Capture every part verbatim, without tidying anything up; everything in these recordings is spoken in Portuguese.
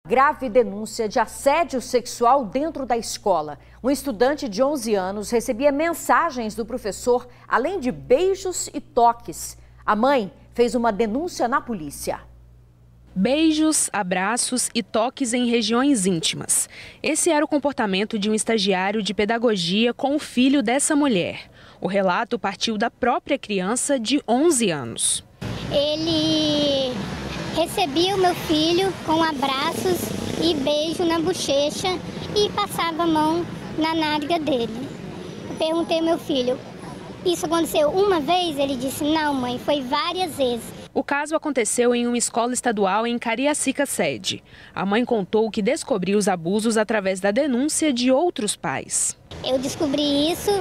Grave denúncia de assédio sexual dentro da escola. Um estudante de onze anos recebia mensagens do professor, além de beijos e toques. A mãe fez uma denúncia na polícia. Beijos, abraços e toques em regiões íntimas. Esse era o comportamento de um estagiário de pedagogia com o filho dessa mulher. O relato partiu da própria criança de onze anos. Ele recebia o meu filho com abraços e beijo na bochecha e passava a mão na nádega dele. Eu perguntei ao meu filho, isso aconteceu uma vez? Ele disse, não mãe, foi várias vezes. O caso aconteceu em uma escola estadual em Cariacica Sede. A mãe contou que descobriu os abusos através da denúncia de outros pais. Eu descobri isso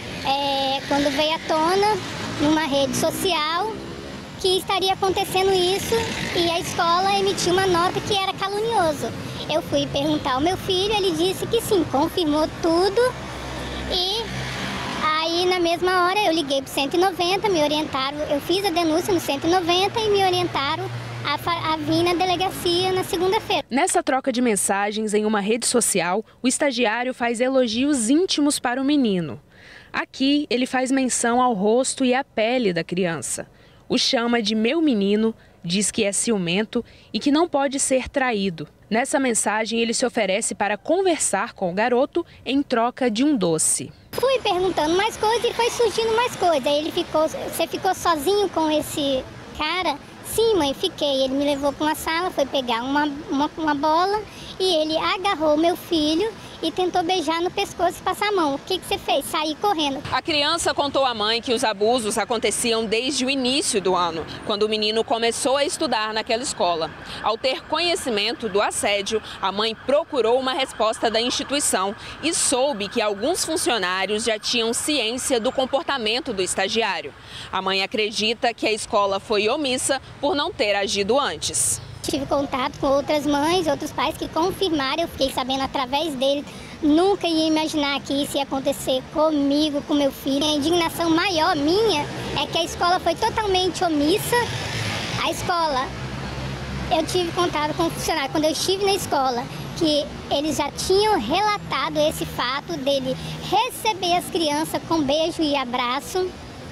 é, quando veio à tona numa rede social que estaria acontecendo isso e a escola emitiu uma nota que era calunioso. Eu fui perguntar ao meu filho, ele disse que sim, confirmou tudo e aí na mesma hora eu liguei para o cento e noventa, me orientaram, eu fiz a denúncia no cento e noventa e me orientaram a, a vir na delegacia na segunda-feira. Nessa troca de mensagens em uma rede social, o estagiário faz elogios íntimos para o menino. Aqui ele faz menção ao rosto e à pele da criança. O chama de meu menino, diz que é ciumento e que não pode ser traído. Nessa mensagem, ele se oferece para conversar com o garoto em troca de um doce. Fui perguntando mais coisas e foi surgindo mais coisas. Aí ele ficou, você ficou sozinho com esse cara? Sim, mãe, fiquei. Ele me levou para uma sala, foi pegar uma, uma, uma bola e ele agarrou meu filho e tentou beijar no pescoço e passar a mão. O que, que você fez? Saí correndo. A criança contou à mãe que os abusos aconteciam desde o início do ano, quando o menino começou a estudar naquela escola. Ao ter conhecimento do assédio, a mãe procurou uma resposta da instituição e soube que alguns funcionários já tinham ciência do comportamento do estagiário. A mãe acredita que a escola foi omissa por não ter agido antes. Tive contato com outras mães, outros pais que confirmaram, eu fiquei sabendo através dele. Nunca ia imaginar que isso ia acontecer comigo, com meu filho. A indignação maior minha é que a escola foi totalmente omissa. A escola, eu tive contato com o funcionário quando eu estive na escola, que eles já tinham relatado esse fato dele receber as crianças com beijo e abraço.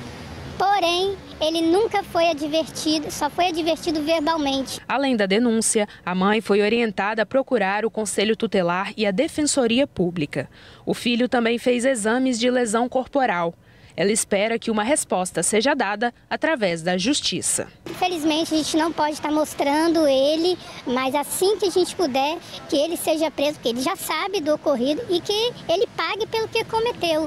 Porém, ele nunca foi advertido, só foi advertido verbalmente. Além da denúncia, a mãe foi orientada a procurar o Conselho Tutelar e a Defensoria Pública. O filho também fez exames de lesão corporal. Ela espera que uma resposta seja dada através da Justiça. Infelizmente, a gente não pode estar mostrando ele, mas assim que a gente puder, que ele seja preso, porque ele já sabe do ocorrido e que ele pague pelo que cometeu.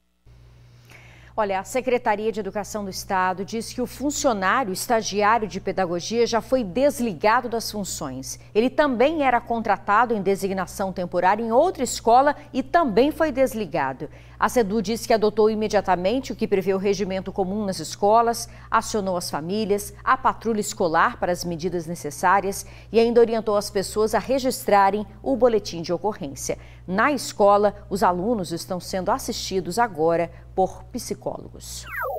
Olha, a Secretaria de Educação do Estado diz que o funcionário estagiário de pedagogia já foi desligado das funções. Ele também era contratado em designação temporária em outra escola e também foi desligado. A SEDU diz que adotou imediatamente o que prevê o regimento comum nas escolas, acionou as famílias, a patrulha escolar para as medidas necessárias e ainda orientou as pessoas a registrarem o boletim de ocorrência. Na escola, os alunos estão sendo assistidos agora por psicólogos.